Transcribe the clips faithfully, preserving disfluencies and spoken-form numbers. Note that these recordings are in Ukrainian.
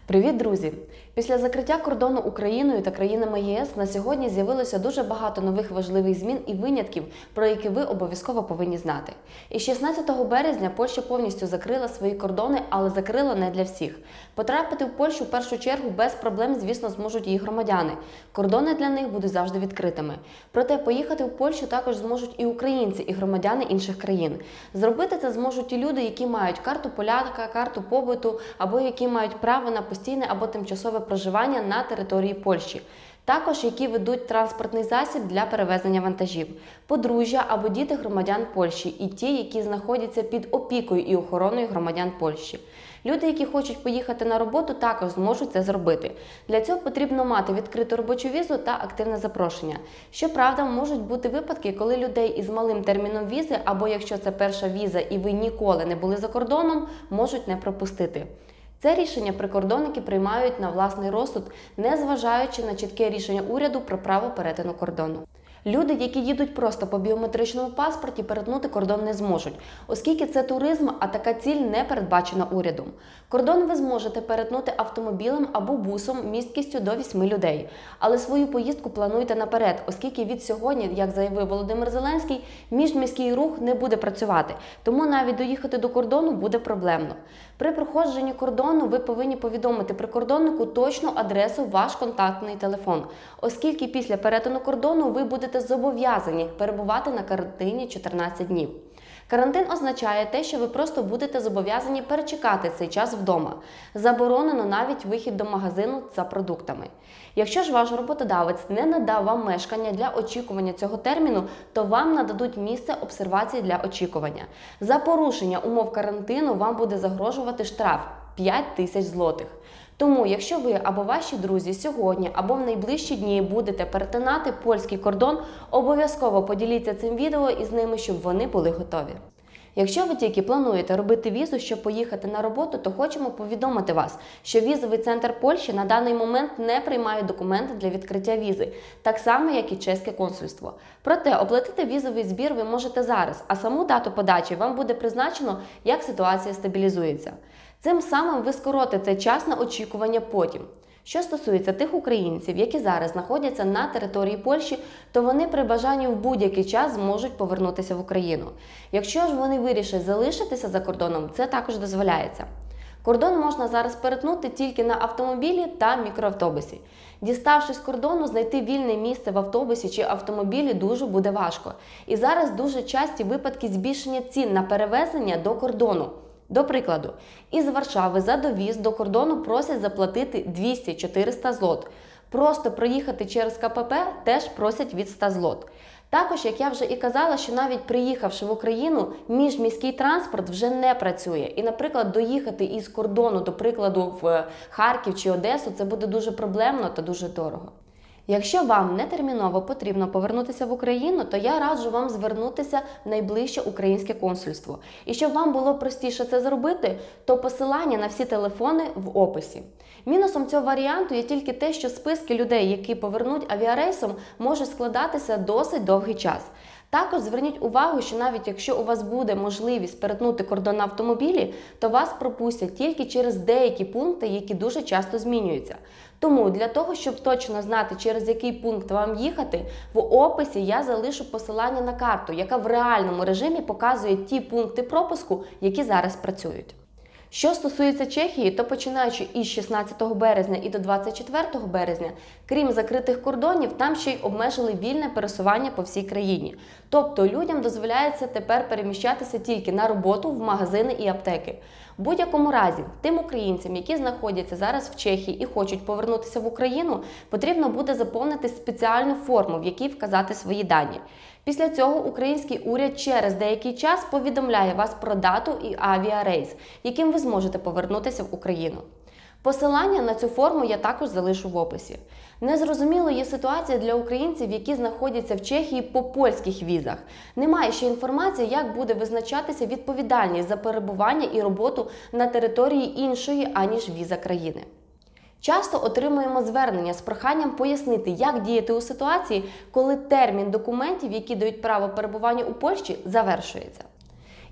Привіт, друзі! Після закриття кордону Україною та країнами ЄС на сьогодні з'явилося дуже багато нових важливих змін і винятків, про які ви обов'язково повинні знати. І шістнадцятого березня Польща повністю закрила свої кордони, але закрила не для всіх. Потрапити в Польщу в першу чергу без проблем, звісно, зможуть її громадяни. Кордони для них будуть завжди відкритими. Проте поїхати в Польщу також зможуть і українці, і громадяни інших країн. Зробити це зможуть і люди, які мають карту поляка, карту побуту, або які мають право на постійне або тимчасове проживання на території Польщі. Також, які ведуть транспортний засіб для перевезення вантажів, подружжя або діти громадян Польщі і ті, які знаходяться під опікою і охороною громадян Польщі. Люди, які хочуть поїхати на роботу, також зможуть це зробити. Для цього потрібно мати відкриту робочу візу та активне запрошення. Щоправда, можуть бути випадки, коли людей із малим терміном візи, або якщо це перша віза і ви ніколи не були за кордоном, можуть не пропустити. Це рішення прикордонники приймають на власний розсуд, не зважаючи на чітке рішення уряду про право перетину кордону. Люди, які їдуть просто по біометричному паспорті, перетнути кордон не зможуть, оскільки це туризм, а така ціль не передбачена урядом. Кордон ви зможете перетнути автомобілем або бусом місткістю до вісьми людей. Але свою поїздку плануйте наперед, оскільки від сьогодні, як заявив Володимир Зеленський, міжміський рух не буде працювати, тому навіть доїхати до кордону буде проблемно. При проходженні кордону ви повинні повідомити прикордоннику точну адресу ваш контактний телефон, оскільки після перетину кордону ви будете зобов'язані перебувати на карантині чотирнадцять днів. Карантин означає те, що ви просто будете зобов'язані перечекати цей час вдома. Заборонено навіть вихід до магазину за продуктами. Якщо ж ваш роботодавець не надав вам мешкання для очікування цього терміну, то вам нададуть місце обсервації для очікування. За порушення умов карантину вам буде загрожувати штраф – п'ять тисяч злотих. Тому, якщо ви або ваші друзі сьогодні або в найближчі дні будете перетинати польський кордон, обов'язково поділіться цим відео із ними, щоб вони були готові. Якщо ви тільки плануєте робити візу, щоб поїхати на роботу, то хочемо повідомити вас, що візовий центр Польщі на даний момент не приймає документи для відкриття візи, так само, як і чеське консульство. Проте оплатити візовий збір ви можете зараз, а саму дату подачі вам буде призначено, як ситуація стабілізується. Цим самим ви скоротите час на очікування потім. Що стосується тих українців, які зараз знаходяться на території Польщі, то вони при бажанні в будь-який час зможуть повернутися в Україну. Якщо ж вони вирішать залишитися за кордоном, це також дозволяється. Кордон можна зараз перетнути тільки на автомобілі та мікроавтобусі. Діставшись кордону, знайти вільне місце в автобусі чи автомобілі дуже буде важко. І зараз дуже часті випадки збільшення цін на перевезення до кордону. До прикладу, із Варшави за довіз до кордону просять заплатити двісті-чотириста злот. Просто проїхати через ка пе пе теж просять від ста злот. Також, як я вже і казала, що навіть приїхавши в Україну, міжміський транспорт вже не працює. І, наприклад, доїхати із кордону, до прикладу, в Харків чи Одесу, це буде дуже проблемно та дуже дорого. Якщо вам нетерміново потрібно повернутися в Україну, то я раджу вам звернутися в найближче українське консульство. І щоб вам було простіше це зробити, то посилання на всі телефони в описі. Мінусом цього варіанту є тільки те, що списки людей, які повернуть авіарейсом, можуть складатися досить довгий час. Також зверніть увагу, що навіть якщо у вас буде можливість перетнути кордон на автомобілі, то вас пропустять тільки через деякі пункти, які дуже часто змінюються. Тому для того, щоб точно знати, через який пункт вам їхати, в описі я залишу посилання на карту, яка в реальному режимі показує ті пункти пропуску, які зараз працюють. Що стосується Чехії, то починаючи із шістнадцятого березня і до двадцять четвертого березня, крім закритих кордонів, там ще й обмежили вільне пересування по всій країні. Тобто людям дозволяється тепер переміщатися тільки на роботу, в магазини і аптеки. В будь-якому разі, тим українцям, які знаходяться зараз в Чехії і хочуть повернутися в Україну, потрібно буде заповнити спеціальну форму, в якій вказати свої дані. Після цього український уряд через деякий час повідомляє вас про дату і авіарейс, яким ви зможете повернутися в Україну. Посилання на цю форму я також залишу в описі. Незрозуміло є ситуація для українців, які знаходяться в Чехії по польських візах. Немає ще інформації, як буде визначатися відповідальність за перебування і роботу на території іншої, аніж віза країни. Часто отримуємо звернення з проханням пояснити, як діяти у ситуації, коли термін документів, які дають право перебування у Польщі, завершується.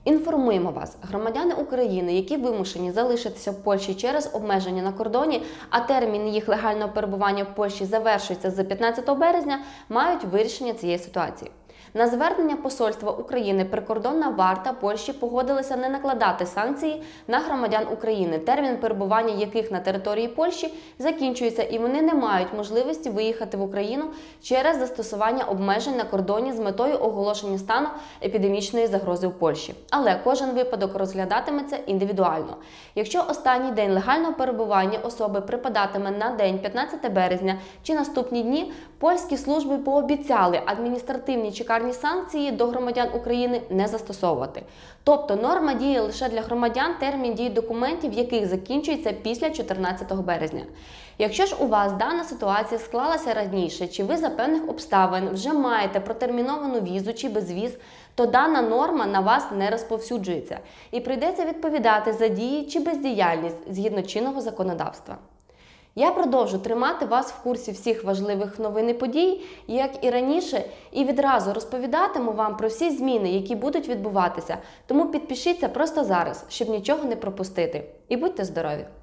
Інформуємо вас, громадяни України, які вимушені залишитися в Польщі через обмеження на кордоні, а термін їх легального перебування в Польщі завершується з п'ятнадцятого березня, мають вирішення цієї ситуації. На звернення Посольства України прикордонна варта Польщі погодилася не накладати санкції на громадян України, термін перебування яких на території Польщі закінчується і вони не мають можливості виїхати в Україну через застосування обмежень на кордоні з метою оголошення стану епідемічної загрози в Польщі. Але кожен випадок розглядатиметься індивідуально. Якщо останній день легального перебування особи припадатиме на день п'ятнадцятого березня чи наступні дні, польські служби пообіцяли адміністративні чекарні санкції до громадян України не застосовувати. Тобто норма діє лише для громадян, термін дії документів, яких закінчується після чотирнадцятого березня. Якщо ж у вас дана ситуація склалася раніше, чи ви за певних обставин вже маєте протерміновану візу чи безвіз, то дана норма на вас не розповсюджується і прийдеться відповідати за дії чи бездіяльність згідно чинного законодавства. Я продовжу тримати вас в курсі всіх важливих новин і подій, як і раніше, і відразу розповідатиму вам про всі зміни, які будуть відбуватися. Тому підпишіться просто зараз, щоб нічого не пропустити. І будьте здорові!